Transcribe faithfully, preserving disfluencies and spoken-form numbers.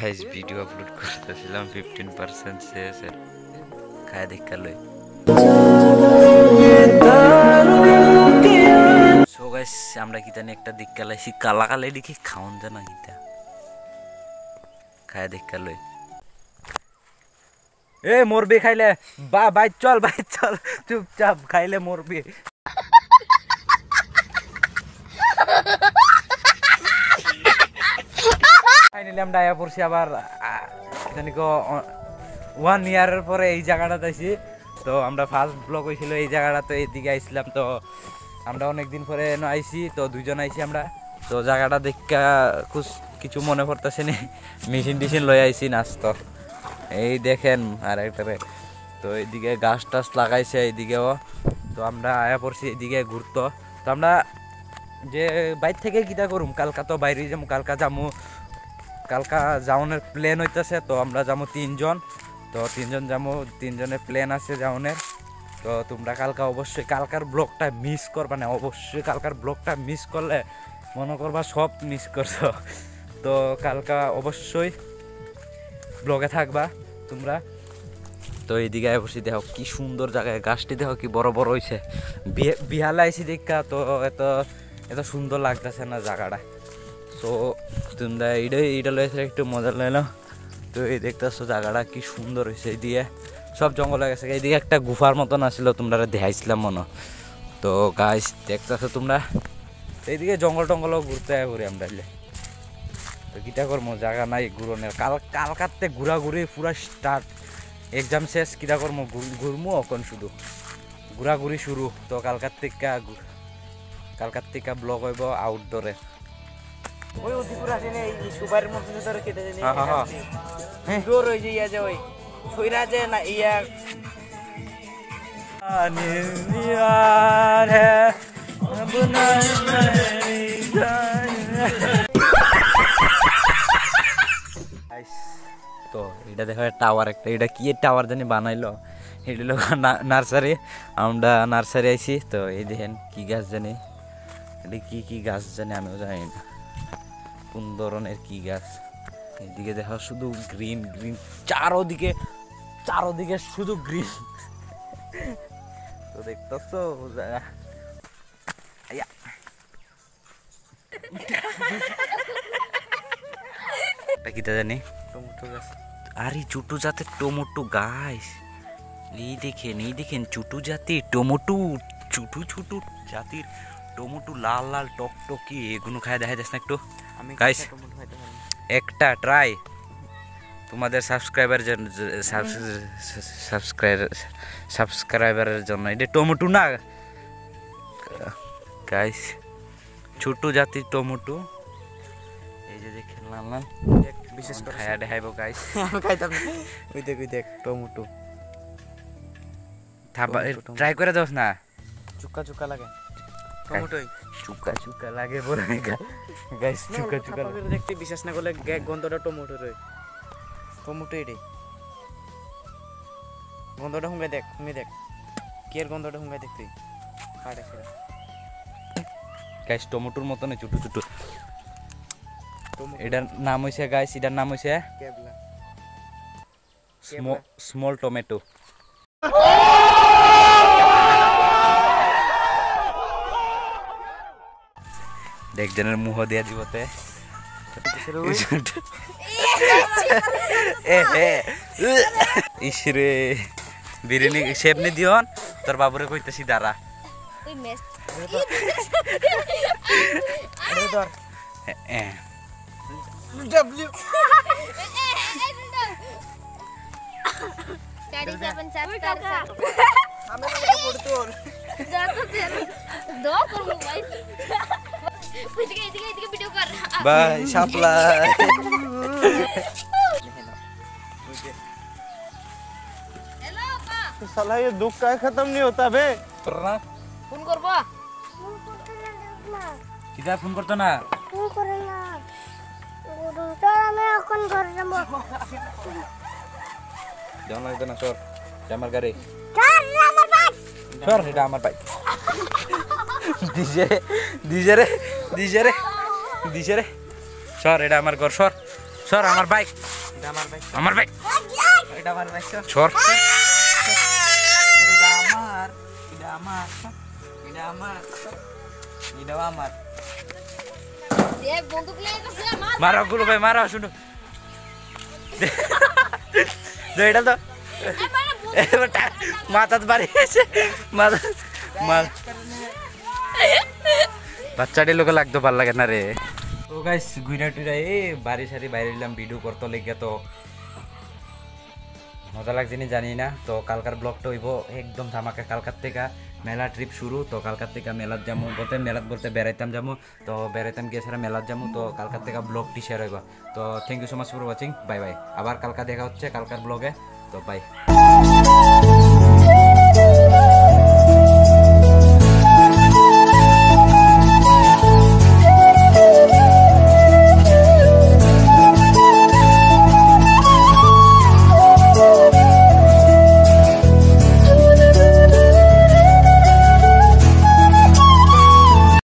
Guys video upload করতেছিলাম fifteen percent শেষ খায় দেখা লই সো গাইস আমরা কি জানি একটা দিক কালাইছি কালা কালে দেখি খাওন যায় না কিটা খায় দেখা লই এ মরবি খাইলে বা ভাই চল ভাই চল চুপচাপ খাইলে মরবি ফাইনালি আমরা আয়া পড়ছি আবার জানি কো ওয়ান ইয়ারের পরে এই জায়গাটাতে আইছি তো আমরা ফার্স্ট ব্লগ হয়েছিল এই জায়গাটা তো এইদিকে আইছিলাম তো আমরা অনেকদিন পরে আইছি তো দুইজন আইছি আমরা তো জায়গাটা দেখা কিছু মনে পড়তেছে না মেশিন টিশিন লই আইছি নাচতো এই দেখেন আর একটারে তো এইদিকে গাছ টাছ লাগাইছে এইদিকেও তো আমরা আয়া পড়ছি এইদিকে ঘুরতো তো আমরা যে বাইর থেকে কিটা করুম কালকা তো বাইরে যাবো কালকা যাবো কালকা যাওনের প্ল্যান হইতেছে তো আমরা যাবো তিনজন তো তিনজন যাবো তিনজনের প্ল্যান আছে যাওনের তো তোমরা কালকা অবশ্যই কালকার ব্লগটা মিস করবা না অবশ্যই কালকার ব্লগটা মিস করলে মনে করবা সব মিস করছো তো কালকা অবশ্যই ব্লগে থাকবা তোমরা তো এইদিকে বসে দেখো কি সুন্দর জায়গায় গাছটি দেখো কি বড় বড় হয়েছে বিহালে আইসি দেখা তো এত এত সুন্দর লাগতেছে না জায়গাটা তো তোমরা এইটা এইটা লয়েছে একটু মজা লইলাম তো এই দেখতেছো জায়গাটা কি সুন্দর হয়েছে এইদিকে সব জঙ্গল হয়ে গেছে এইদিকে একটা গুফার মতন আসছিল তোমরা দেখাইছিলাম মনে তো গাছ দেখতেছো তোমরা এইদিকে জঙ্গল টঙ্গলও ঘুরতে ঘুরি আমরা তো কিটা করবো জায়গা নাই ঘুরনের কাল কালকাতে ঘুরাঘুরি পুরা স্টার্ট এক্সাম শেষ কিটা করবো ঘুরমু এখন শুধু ঘুরাঘুরি শুরু তো কালকার থেকে কালকার থেকে ব্লগ হইব আউটডোরে ওই উদিপুর আছে না এই সুপারের মধ্যে ধরে কেটে দেন হ্যাঁ হ্যাঁ হ্যাঁ দূর হয়ে যায় যে ওই ছইরা যে না ইয়া নিয়ার হে বনা তো এটা দেখো টাওয়ার একটা এটা কি টাওয়ার জানি বানাইলো এটা লোক নার্সারি আমরা নার্সারি আইছি তো এই দেখেন কি গাছ জানি এটা কি কি গাছ জানি আমিও জানি না কোন ধরনের কি গাছ এদিকে দেখো শুধু গ্রিন গ্রিন চারোদিকে চারোদিকে শুধু গ্রিন তো দেখতেছো কিটা জানি টমেটো গাছ আরে ছোটো জাতের টমেটো গাছ এই দেখেন এই দেখেন ছোটো জাতির টমেটো ছোটো ছোটো জাতির টমেটো লাল লাল টকটকি এগুলো খায় দেখা যাচ্ছে না একটু গাইস একটা ট্রাই তোমাদের সাবস্ক্রাইবার জন্য সাবস্ক্রাইবার সাবস্ক্রাইবারের জন্য এটা টমেটো না গাইস ছোট জাতির টমেটো এই যে দেখেন লাল লাল বিশেষ করে খায়া দেখাইব গাইস আমি খাইতাম না ওই দেখ ওই দেখ টমেটো থাবা ট্রাই করে দাও না চুকা চুকা লাগে টমেটোই চুকা চুকা লাগে বলে গাইস চুকা চুকা দেখতে বিশ্বাস না করলে গন্ধটা টমেটো রে টমেটো এটাই গন্ধটা হুঙ্গাই দেখ হুঙ্গাই দেখ কি এর গন্ধটা হুঙ্গাই দেখ তুই কাটে সেটা গাইস টমেটোর মতন ছোট ছোট এটার নাম হইছে গাইস এটার নাম হইছে কেবলা স্মল টমেটো দেখজনের মুহ দিয়া দিবতে ইসরে বিরিয়ানি শেপনি দিওন তোর বাবুরে কইতেছি দাঁড়া ডব্লিউ Dari siapa catar? আমি পড়তো Jatuh dia. Do kamu guys. Tiga tiga tiga video kar. By Shapla Hello Pak. साला ये दुख का खत्म नहीं होता बे করনা Phone করবো? কিটা ফোন করতো না ফোন করে না গুরু চল আমি এখন ঘরে যাবো জানা লাগবে না সর আমার গাড়ি চল আমার বাইক সর এটা আমার বাইক দিজে দিজে রে দিজে রে দিজে রে সর এটা আমার ঘর সর সর আমার বাইক এটা আমার বাইক আমার বাইক এটা আমার বাইক সর সর এটা আমার এটা আমার এটা আমার এটা আমার দে বন্দুক নিয়ে গেছে আমার মারো গুলো ভাই মারো শুনো দে এটা তো মাথাত বাড়ি আছে মাথা মার বাচ্চাটি লোকে লাগতো ভাল লাগে না রে তো গাইস গুইনা টুইরা এ বাড়ি সারি বাইরে এলাম ভিডিও করতে লেগে তো মজা লাগছে নি জানি না তো কালকার ব্লগটা হইব একদম ধামাকা কালকার থেকে মেলা ট্রিপ শুরু তো কালকার থেকে মেলাত যাবো বলতে মেলাত বলতে বেড়াইতাম যাবো তো বেড়াইতাম গিয়ে সারা মেলাত যাবো তো কালকার থেকে ব্লগটি শেয়ার হইব তো thank you so much for watching bye bye আবার কালকা দেখা হচ্ছে কালকার ব্লগে তো বাই